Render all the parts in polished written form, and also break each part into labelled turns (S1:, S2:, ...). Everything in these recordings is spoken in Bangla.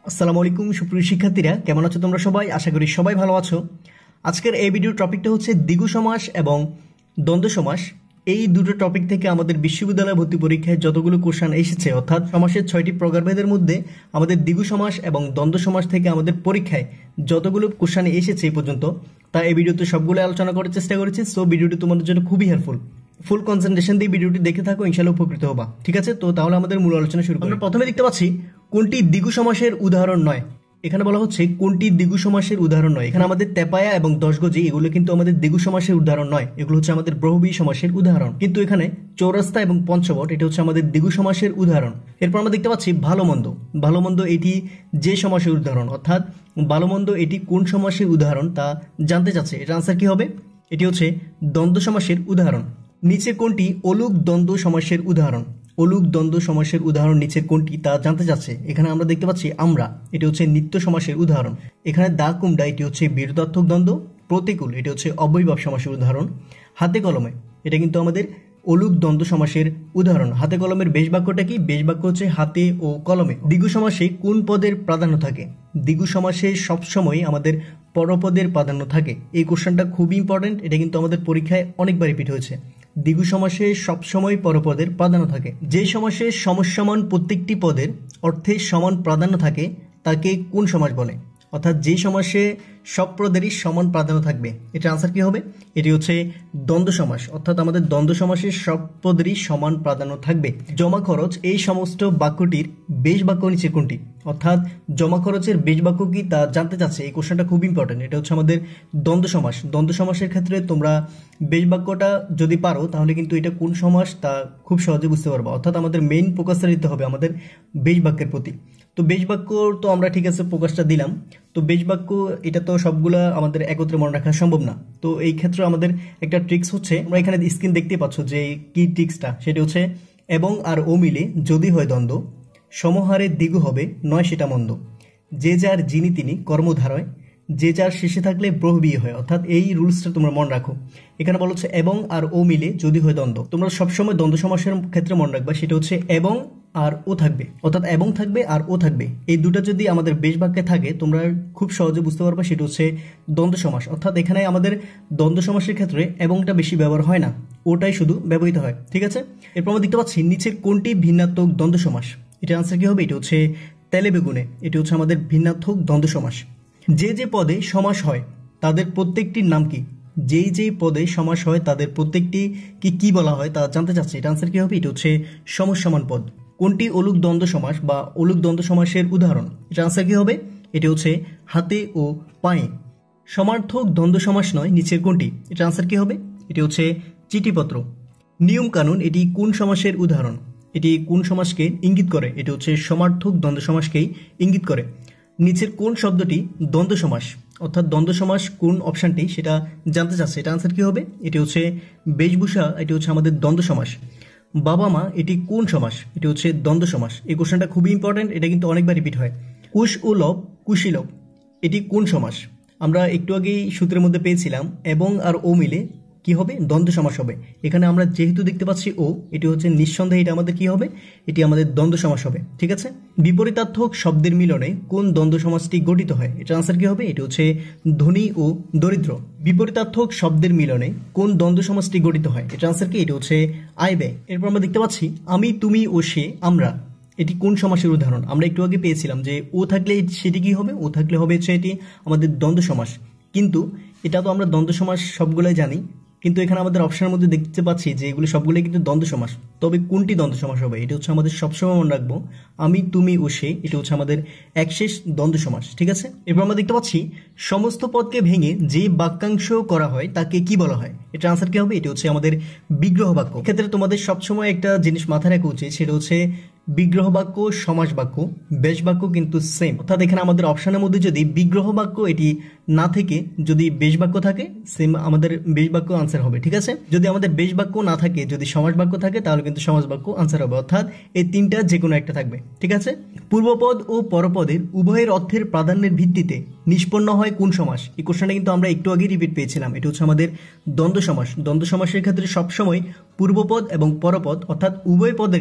S1: আসসালামু আলাইকুম সুপ্রিয় শিক্ষার্থীরা, কেমন আছো তোমরা সবাই? আশা করি সবাই ভালো আছো। আজকের এই ভিডিওর টপিকটা হচ্ছে দ্বিগু সমাস এবং দ্বন্দ্ব সমাস। এই দুটো টপিক থেকে আমাদের বিশ্ববিদ্যালয় ভর্তি পরীক্ষায় যতগুলো কোশ্চেন এসেছে, অর্থাৎ সমাসের 6টি প্রকারভেদের মধ্যে আমাদের দ্বিগু সমাস এবং দ্বন্দ্ব সমাস থেকে আমাদের পরীক্ষায় যতগুলো কোশ্চেন এসেছে এই পর্যন্ত, তা এই ভিডিওতে সবগুলো আলোচনা করার চেষ্টা করেছি। সো ভিডিওটি তোমাদের জন্য খুবই হেল্পফুল। ফুল কনসেন্ট্রেশন দিয়ে ভিডিওটি দেখে থাকো, ইনশাআল্লাহ উপকৃত হবা। ঠিক আছে, তো তাহলে আমাদের মূল আলোচনা শুরু করি। আমরা প্রথমে দেখতে পাচ্ছি কোনটি দ্বিগু সমাসের উদাহরণ নয়। এখানে বলা হচ্ছে কোনটি দ্বিগু সমাসের উদাহরণ নয়। এখানে আমাদের তেপায়া এবং দশগজি এগুলো কিন্তু আমাদের দ্বিগু সমাসের উদাহরণ নয়, এগুলো হচ্ছে আমাদের বহুব্রীহি সমাসের উদাহরণ। কিন্তু এখানে চৌরাস্তা এবং পঞ্চবট এটা হচ্ছে আমাদের দ্বিগু সমাসের উদাহরণ। এরপর আমরা দেখতে পাচ্ছি ভালো মন্দ। ভালো মন্দ এটি যে সমাসের উদাহরণ, অর্থাৎ ভালো মন্দ এটি কোন সমাসের উদাহরণ তা জানতে চাচ্ছে। এটা আনসার কি হবে? এটি হচ্ছে দ্বন্দ্ব সমাসের উদাহরণ। নিচে কোনটি অলুক দ্বন্দ্ব সমাসের উদাহরণ? অলুক দ্বন্দ্ব সমাসের উদাহরণ নিচের কোনটি তা জানতে চাচ্ছে। এখানে আমরা দেখতে পাচ্ছি আমরা, এটি হচ্ছে নিত্য সমাসের উদাহরণ। এখানে দা কুমডা এটি হচ্ছে বিরুদ্ধার্থক দ্বন্দ্ব। প্রতিকূল এটি হচ্ছে অব্যয়ীভাব সমাসের উদাহরণ। হাতে কলমে এটা কিন্তু আমাদের অলুক দ্বন্দ্ব সমাসের উদাহরণ। হাতে কলমের বেশ বাক্যটা কি? বেশ বাক্য হচ্ছে হাতে ও কলমে। দ্বিগু সমাসে কোন পদের প্রাধান্য থাকে? দ্বিগু সমাসে সবসময় আমাদের পরপদের প্রাধান্য থাকে। এই কোশ্চেনটা খুবই ইম্পর্টেন্ট, এটা কিন্তু আমাদের পরীক্ষায় অনেকবার রিপিট হয়েছে। দ্বিগু সমাসে সবসময় পরপদের প্রাধান্য থাকে। যে সমাসে সমসমান প্রত্যেকটি পদের অর্থে সমান প্রাধান্য থাকে তাকে কোন সমাস বলে? অর্থাৎ যে সমাসে সব পদেরই সমান প্রাধান্য থাকবে, এটার আনসার কি হবে? এটি হচ্ছে দ্বন্দ্ব সমাস। অর্থাৎ আমাদের দ্বন্দ্ব সমাসে সব পদেরই সমান প্রাধান্য থাকবে। জমা খরচ এই সমস্ত বাক্যটির বেশ বাক্য নিচে কোনটি? অর্থাৎ জমা খরচের বেশ বাক্য কি তা জানতে চাচ্ছে। এই কোশ্চেনটা খুব ইম্পর্টেন্ট। এটা হচ্ছে আমাদের দ্বন্দ্ব সমাস। দ্বন্দ্ব সমাসের ক্ষেত্রে তোমরা বেশ বাক্যটা যদি পারো তাহলে কিন্তু এটা কোন সমাস তা খুব সহজে বুঝতে পারবো। অর্থাৎ আমাদের মেইন ফোকাসটা দিতে হবে আমাদের বেশ বাক্যের প্রতি। তো বেশ বাক্য তো আমরা ঠিক আছে ফোকাসটা দিলাম। তো বেশ বাক্য এটা তো সবগুলা আমাদের একত্রে মনে রাখা সম্ভব না। তো এই ক্ষেত্রে আমাদের একটা ট্রিক্স হচ্ছে, আমরা এখানে স্ক্রিন দেখতে পাচ্ছ যে কি ট্রিক্সটা, সেটা হচ্ছে এবং আর ও মিলে যদি হয় দ্বন্দ্ব, সমহারে দ্বিগু হবে নয় সেটা মন্দ। যে যার যিনি তিনি কর্মধারয়, যে যার শেষে থাকলে বহুব্রীহি হয়। অর্থাৎ এই রুলসটা তোমরা মনে রাখো। এখানে বলা হচ্ছে এবং আর ও মিলে যদি হয় দ্বন্দ্ব। তোমরা সবসময় দ্বন্দ্ব সমাসের ক্ষেত্রে মনে রাখবা সেটা হচ্ছে এবং আর ও থাকবে, অর্থাৎ এবং থাকবে আর ও থাকবে। এই দুটো যদি আমাদের বেশ বাক্যে থাকে তোমরা খুব সহজে বুঝতে পারবে সেটা হচ্ছে দ্বন্দ্ব সমাস। অর্থাৎ এখানে আমাদের দ্বন্দ্ব সমাসের ক্ষেত্রে এবংটা বেশি ব্যবহার হয় না, ওটাই শুধু ব্যবহৃত হয়। ঠিক আছে, এরপর আমরা দেখতে পাচ্ছি নিচের কোনটি ভিন্নাত্মক দ্বন্দ্ব সমাস। এটা আনসার কি হবে? এটা হচ্ছে তেলে বেগুনে, এটি হচ্ছে আমাদের ভিন্নাত্মক দ্বন্দ্ব সমাস। যে যে পদে সমাস হয় তাদের প্রত্যেকটির নাম কি? যেই যেই পদে সমাস হয় তাদের প্রত্যেকটি কি বলা হয় তা জানতে চাচ্ছে। এটা আনসার কি হবে? এটা হচ্ছে সমসমান পদ। কোনটি অলুক দ্বন্দ্ব সমাস বা অলুক দ্বন্দ্ব সমাসের উদাহরণ? এটা আনসার কি হবে? এটি হচ্ছে হাতে ও পায়ে। সমার্থক দ্বন্দ্ব সমাস নয় নিচের কোনটি? এটা আনসার কি হবে? এটি হচ্ছে চিঠিপত্র। নিয়ম কানুন এটি কোন সমাসের উদাহরণ? এটি কোন সমাসকে ইঙ্গিত করে? এটি হচ্ছে সমার্থক দ্বন্দ্ব সমাসকেই ইঙ্গিত করে। নিচের কোন শব্দটি দ্বন্দ্ব সমাস? অর্থাৎ দ্বন্দ্ব সমাস কোন অপশনটি সেটা জানতে চাচ্ছে। এটা আনসার কি হবে? এটি হচ্ছে বেশভূষা, এটি হচ্ছে আমাদের দ্বন্দ্ব সমাস। বাবা মা এটি কোন সমাস? এটি হচ্ছে দ্বন্দ্ব সমাস। এই কোশ্চেনটা খুবই ইম্পর্টেন্ট, এটা কিন্তু অনেকবার রিপিট হয়। কুশ ও লব, কুশীলব এটি কোন সমাস? আমরা একটু আগেই সূত্রের মধ্যে পেয়েছিলাম এবং আর ও মিলে কি হবে? দ্বন্দ্ব সমাস হবে। এখানে আমরা যেহেতু দেখতে পাচ্ছি ও, এটি হচ্ছে নিঃসন্দেহে এটা আমাদের কি হবে? এটি আমাদের দ্বন্দ্ব সমাস হবে। ঠিক আছে, বিপরীতার্থক শব্দের মিলনে কোন দ্বন্দ্ব সমাসটি গঠিত হয়? এটা আনসার কি হবে? এটি হচ্ছে ধনী ও দরিদ্র। বিপরীতার্থক শব্দের মিলনে কোন দ্বন্দ্ব সমাসটি গঠিত হয়? এটা আনসার কি? এটি হচ্ছে আয় ব্যয়। এরপর আমরা দেখতে পাচ্ছি আমি, তুমি ও সে, আমরা এটি কোন সমাসের উদাহরণ? আমরা একটু আগে পেয়েছিলাম যে ও থাকলে সেটি কি হবে? ও থাকলে হবে হচ্ছে এটি আমাদের দ্বন্দ্ব সমাস। কিন্তু এটা তো আমরা দ্বন্দ্ব সমাস সবগুলোই জানি, কিন্তু এখানে আমাদের অপশনের মধ্যে দেখতে পাচ্ছি যে এগুলো সবগুলোই কিন্তু দ্বন্দ্ব সমাস। তবে কোনটি দ্বন্দ্ব সমাস হবে? এটা হচ্ছে আমাদের সবসময় মনে রাখবো আমি, তুমি ও সে, এটা হচ্ছে আমাদের একশেষ দ্বন্দ্ব সমাস। ঠিক আছে, এরপর আমরা দেখতে পাচ্ছি সমস্ত পদকে ভেঙে যে বাক্যাংশ করা হয় তাকে কি বলা হয়? এটা আনসার কি হবে? এটা হচ্ছে আমাদের বিগ্রহ বাক্য। ক্ষেত্রে তোমাদের সবসময় একটা জিনিস মাথায় রাখা উচিত, সেটা হচ্ছে বিগ্রহ বাক্য, সমাস বাক্য, বেশ বাক্য কিন্তু সেম। অর্থাৎ এখানে আমাদের অপশনের মধ্যে যদি বিগ্রহ বাক্য এটি না থেকে যদি বেশ বাক্য থাকে, সেম আমাদের বেশ বাক্য আনসার হবে। ঠিক আছে, যদি আমাদের বেশ বাক্য না থাকে, যদি সমাস বাক্য থাকে তাহলে কিন্তু সমাস বাক্য আনসার হবে। অর্থাৎ এই তিনটা যে কোনো একটা থাকবে। ঠিক আছে, পূর্বপদ ও পরপদের উভয়ের অর্থের প্রাধান্যের ভিত্তিতে নিষ্পন্ন হয় কোন সমাস? এই কোশ্চেনটা কিন্তু আমরা একটু আগে রিপিট পেয়েছিলাম। এটা হচ্ছে আমাদের দ্বন্দ্ব সমাস। দ্বন্দ্ব সমাসের ক্ষেত্রে সবসময় পূর্বপদ এবং পরপদ অর্থাৎ উভয় পদেরই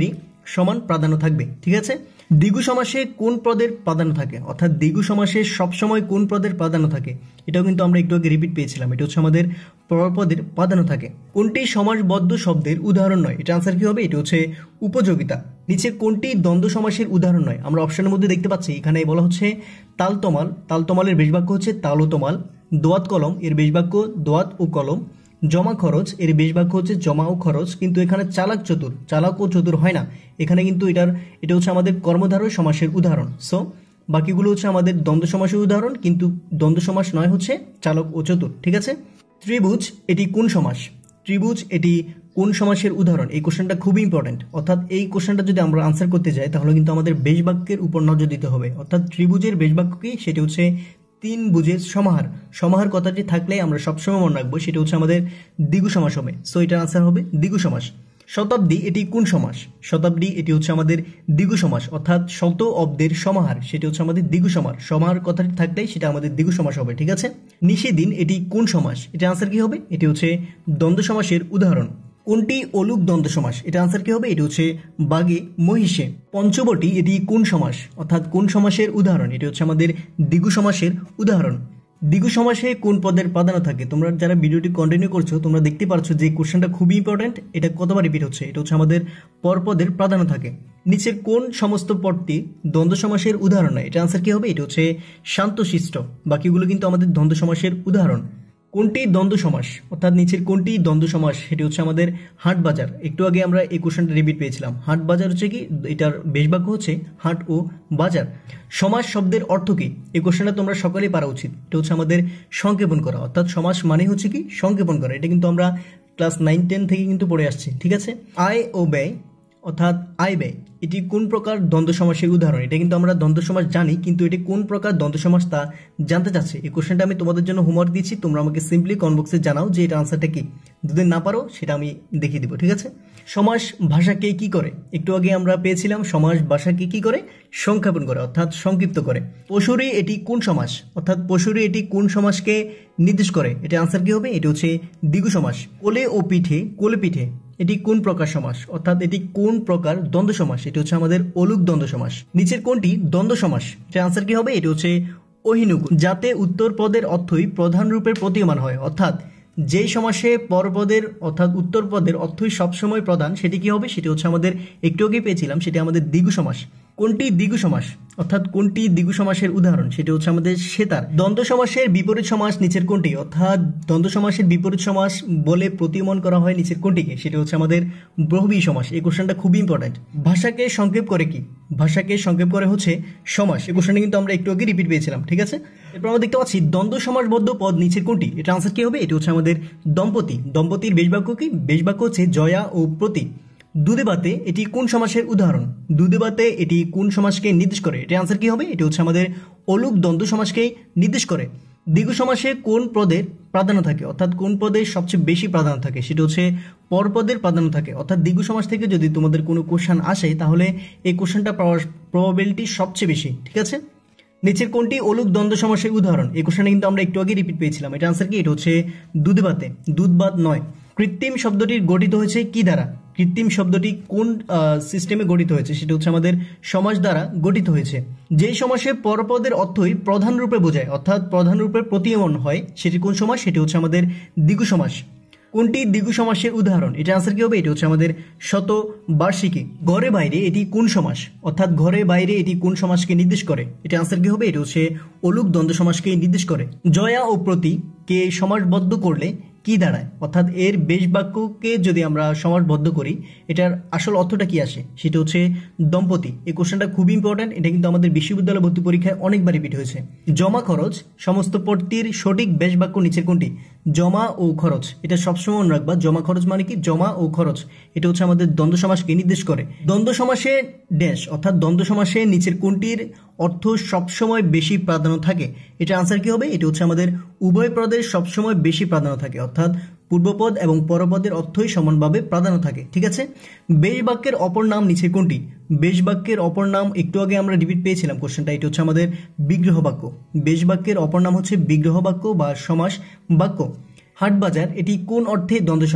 S1: সমান প্রাধান্য থাকবে, ঠিক আছে। দ্বিগু সমাসে কোন পদের প্রাধান্য থাকে, অর্থাৎ দ্বিগু সমাসে সবসময় কোন পদের প্রাধান্য থাকে, এটাও কিন্তু আমরা একটু আগে রিপিট পেয়েছিলাম। এটা হচ্ছে আমাদের পরপদের প্রাধান্য থাকে। কোনটি সমাসবদ্ধ শব্দের উদাহরণ নয়, এটা আনসার কি হবে, এটা হচ্ছে উপযোগিতা। নিচে কোনটি দ্বন্দ্ব সমাসের উদাহরণ নয়, আমরা অপশনের মধ্যে দেখতে পাচ্ছি এখানে বলা হচ্ছে তালতমাল, তালতমালের বেশবাক্য হচ্ছে তাল ও তমাল। দোয়াত কলম এর বেশবাক্য দোয়াত ও কলম। জমা খরচ এর বেশবাক্য হচ্ছে জমা ও খরচ। কিন্তু এখানে চালাক চতুর, চালাক ও চতুর হয় না, এখানে কিন্তু এটা হচ্ছে আমাদের কর্মধারয় সমাসের উদাহরণ। সো বাকিগুলো হচ্ছে আমাদের দ্বন্দ্ব সমাসের উদাহরণ, কিন্তু দ্বন্দ্ব সমাস নয় হচ্ছে চালক ও চতুর, ঠিক আছে। ত্রিভুজ এটি কোন সমাস, ত্রিভুজ এটি কোন সমাসের উদাহরণ, এই কোশ্চেনটা খুবই ইম্পর্টেন্ট। অর্থাৎ এই কোশ্চেনটা যদি আমরা আনসার করতে যাই তাহলে কিন্তু আমাদের বেশবাক্যের উপর নজর দিতে হবে। অর্থাৎ ত্রিভুজের বেশবাক্য কি, সেটি হচ্ছে তিন ভুজের সমাহার। সমাহার কথাটি থাকলে আমরা সবসময় মনে রাখবো সেটা হচ্ছে আমাদের দ্বিগু সমাস হবে। সো এটার আনসার হবে দ্বিগু সমাস। শতাব্দী এটি কোন সমাস, শতাব্দী এটি হচ্ছে আমাদের দ্বিগু সমাস। অর্থাৎ শত অব্দের সমাহার, সেটি হচ্ছে আমাদের দ্বিগু সমাস। সমাহার কথাটি থাকলে সেটা আমাদের দ্বিগু সমাস হবে, ঠিক আছে। নিষেদিন এটি কোন সমাস, এটা আনসার কি হবে, এটি হচ্ছে দ্বন্দ্ব সমাসের উদাহরণ। কোনটি অলুক দ্বন্দ্ব সমাস, এটা আনসার কি হবে, এটি হচ্ছে বাগে মহিষে। পঞ্চবটি এটি কোন সমাস, অর্থাৎ কোন সমাসের উদাহরণ, এটি হচ্ছে আমাদের দ্বিগু সমাসের উদাহরণ। দ্বিগু সমাসে কোন পদের প্রাধান্য থাকে, তোমরা যারা ভিডিওটি কন্টিনিউ করছো তোমরা দেখতে পাচ্ছ যে কোশ্চেনটা খুবই ইম্পর্টেন্ট। এটা কতবার রিপিট হচ্ছে, এটা হচ্ছে আমাদের পরপদের প্রাধান্য থাকে। নিচের কোন সমস্ত পদটি দ্বন্দ্ব সমাসের উদাহরণ নয়, এটা আনসার কি হবে, এটা হচ্ছে শান্তশিষ্ট। বাকিগুলো কিন্তু আমাদের দ্বন্দ্ব সমাসের উদাহরণ। কোনটি দ্বন্দ্ব সমাস, অর্থাৎ নিচের কোনটি দ্বন্দ্ব সমাস, সেটি হচ্ছে আমাদের হাট বাজার। একটু আগে আমরা এই কোশ্চেনটা রিপিট পেয়েছিলাম। হাট বাজার হচ্ছে কি, এটার বেশবাক্য হচ্ছে হাট ও বাজার। সমাস শব্দের অর্থ কি, এই কোশ্চেনটা তোমরা সকলেই পারা উচিত। এটা হচ্ছে আমাদের সংক্ষেপণ করা, অর্থাৎ সমাস মানে হচ্ছে কি সংক্ষেপণ করা। এটা কিন্তু আমরা ক্লাস 9-10 থেকে কিন্তু পড়ে আসছি, ঠিক আছে। আয় ও ব্যয়, অর্থাৎ আয় ব্যয়, এটি কোন প্রকার দ্বন্দ্ব সমাসের উদাহরণ, এটা কিন্তু আমরা দ্বন্দ্ব সমাস জানি, কিন্তু এটি কোন প্রকার দ্বন্দ্ব সমাস তা জানতে চাচ্ছে। এই কোশ্চেনটা আমি তোমাদের জন্য হোমওয়ার্ক দিচ্ছি, তোমরা আমাকে সিম্পলি কমেন্ট বক্সে জানাও যে এটা আনসারটা কি। যদি না পারো সেটা আমি দেখিয়ে দিব, ঠিক আছে। সমাস ভাষাকে কি করে, একটু আগে আমরা পেয়েছিলাম সমাস ভাষাকে কি করে, সংক্ষেপণ করে, অর্থাৎ সংক্ষিপ্ত করে। পশুরি এটি কোন সমাস, অর্থাৎ পশুরি এটি কোন সমাসকে নির্দেশ করে, এটা আনসার কি হবে, এটি হচ্ছে দ্বিগু সমাস। কোলে ও পিঠে, কোলে পিঠে এটি কোন প্রকার সমাস, অর্থাৎ এটি কোন প্রকার দ্বন্দ্ব সমাস, এটি হচ্ছে আমাদের অলুক দ্বন্দ্ব সমাস। নিচের কোনটি দ্বন্দ্ব সমাস, এটা আনসার কি হবে, এটি হচ্ছে অহিনুক। যাতে উত্তর পদের অর্থই প্রধান রূপে প্রতীয়মান হয়, অর্থাৎ যেই সমাসে পরপদের অর্থাৎ উত্তর পদের অর্থই সবসময় প্রধান, সেটি কি হবে, সেটি হচ্ছে আমাদের একটু আগে পেয়েছিলাম, সেটি আমাদের দ্বিগু সমাস। কোনটি দ্বিগু সমাস, অর্থাৎ কোনটি দ্বিগু সমাসের উদাহরণ, সেটি হচ্ছে আমাদের সেতার। দ্বন্দ্ব সমাসের বিপরীত সমাস নিচের কোনটি, অর্থাৎ দ্বন্দ্ব সমাসের বিপরীত সমাস বলে প্রতীয়মান করা হয় নিচের কোনটিকে, সেটি হচ্ছে আমাদের বহুব্রীহি সমাস। এই কোশ্চেনটা খুবই ইম্পর্টেন্ট। ভাষাকে সংক্ষেপ করে কি, ভাষাকে সংক্ষেপ করে হচ্ছে সমাস। এই কোশ্চেনটা কিন্তু আমরা একটু আগে রিপিট পেয়েছিলাম, ঠিক আছে। এরপর আমরা দেখতে পাচ্ছি দ্বন্দ্ব সমাসবদ্ধ পদ নিচের কোনটি, এটা আনসার কি হবে, এটি হচ্ছে আমাদের দম্পতি। দম্পতির বেশবাক্য কি, বেশবাক্য হচ্ছে জয়া ও প্রতি। দুধে ভাতে এটি কোন সমাসের উদাহরণ, দুধে ভাতে এটি কোন সমাসকে নির্দেশ করে, এটা আনসার কি হবে, এটি হচ্ছে আমাদের অলুক দ্বন্দ্ব সমাসকে নির্দেশ করে। দ্বিগু সমাসে কোন পদের প্রাধান্য থাকে, অর্থাৎ কোন পদের সবচেয়ে বেশি প্রাধান্য থাকে, সেটা হচ্ছে পরপদের প্রাধান্য থাকে। অর্থাৎ দ্বিগু সমাস থেকে যদি তোমাদের কোনো কোশ্চেন আসে তাহলে এই কোশ্চেনটা পাওয়ার প্রবাবিলিটি সবচেয়ে বেশি, ঠিক আছে। নিচের কোনটি অলুক দ্বন্দ্ব সমাসের উদাহরণ, এই কোশ্চেনটা কিন্তু আমরা একটু আগে রিপিট পেয়েছিলাম। এটা আনসার কি, এটা হচ্ছে দুধে ভাতে। দুধ ভাত নয়। কৃত্রিম শব্দটির গঠিত হয়েছে কি দ্বারা, কৃত্রিম শব্দটি কোন সিস্টেমে গঠিত হয়েছে, সেটা হচ্ছে আমাদের সমাস দ্বারা গঠিত হয়েছে। যেই সমাসে পরপদের অর্থই প্রধান রূপে বোঝায়, অর্থাৎ প্রধান রূপে প্রতীয়মান হয়, সেটি কোন সমাস, সেটি হচ্ছে আমাদের দ্বিগু সমাস। কোনটি দ্বিগু সমাসের উদাহরণ, এটা আনসার কি হবে, এটি হচ্ছে আমাদের শতবার্ষিকী। ঘরে বাইরে এটি কোন সমাস, অর্থাৎ ঘরে বাইরে এটি কোন সমাসকে নির্দেশ করে, এটা আনসার কি হবে, এটি হচ্ছে অলুক দ্বন্দ্ব সমাসকে নির্দেশ করে। জয়া ও প্রতি কে সমাসবদ্ধ করলে কি দাঁড়ায়, অর্থাৎ এর বেশ বাক্যকে যদি আমরা সমাসবদ্ধ করি এটার আসল অর্থটা কি আসে, সেটা হচ্ছে দম্পতি। এই কোশ্চেনটা খুবই ইম্পর্টেন্ট, এটা কিন্তু আমাদের বিশ্ববিদ্যালয় ভর্তি পরীক্ষায় অনেকবার রিপিট হয়েছে। জমা খরচ সমস্ত পদটির সঠিক বেশ বাক্য নিচের কোনটি, জমা ও খরচ, এটা সবসময় মনে রাখবা। জমা খরচ মানে কি, জমা ও খরচ, এটা হচ্ছে আমাদের দ্বন্দ্ব সমাসকে নির্দেশ করে। দ্বন্দ্ব সমাসে ড্যাশ, অর্থাৎ দ্বন্দ্ব সমাসে নিচের কোনটির অর্থ সবসময় বেশি প্রাধান্য থাকে, এটা আনসার কি হবে, এটা হচ্ছে আমাদের উভয় পদের সবসময় বেশি প্রাধান্য থাকে, অর্থাৎ পূর্বপদ এবং পরপদের অর্থই সমানভাবে প্রাধান্য থাকে, ঠিক আছে। বেশ বাক্যের অপর নাম নিচে কোনটি, বেশ বাক্যের অপর নাম একটু আগে আমরা রিপিট পেয়েছিলাম কোশ্চেনটা, এটা হচ্ছে আমাদের বিগ্রহ বাক্য। বেশ বাক্যের অপর নাম হচ্ছে বিগ্রহ বাক্য বা সমাস বাক্য। হাট বাজার এটি কোন অর্থে দ্বন্দ্ব সমাস,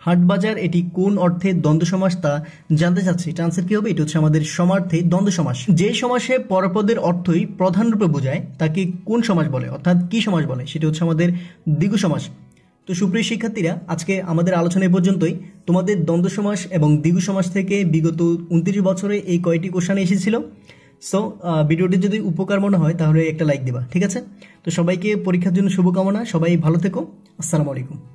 S1: হাটবাজার এটি কোন অর্থে দ্বন্দ্ব সমাস তা জানতে চাচ্ছি। এটা আনসার কি হবে? এটা হচ্ছে আমাদের সমার্থে দ্বন্দ্ব সমাস। যে সমাসে পরপদের অর্থই প্রধান রূপে বোঝায় তাকে কোন সমাস বলে, অর্থাৎ কি সমাস বলে? সেটা হচ্ছে আমাদের দ্বিগু সমাস। তো সুপ্রিয় শিক্ষার্থীরা, আজকে আমাদের আলোচনা এ পর্যন্তই। তোমাদের দ্বন্দ্ব সমাস এবং দ্বিগু সমাস থেকে বিগত 29 বছরে এই কয়টি কোশ্চেন এসেছিল। সো ভিডিওটি যদি উপকার মনে হয় তাহলে একটা লাইক দিবা, ঠিক আছে? তো সবাইকে পরীক্ষার জন্য শুভকামনা, সবাই ভালো থেকো। আসসালামু আলাইকুম।